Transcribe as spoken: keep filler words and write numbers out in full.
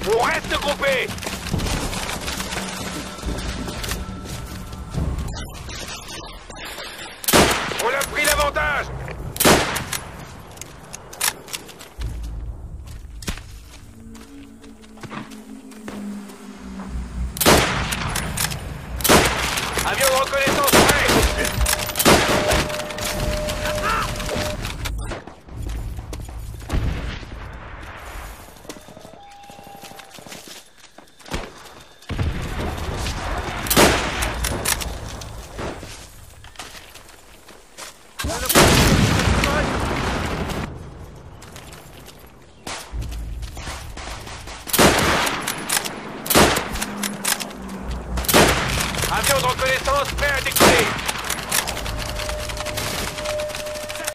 On reste groupés. On a pris l'avantage. Avion de reconnaissance.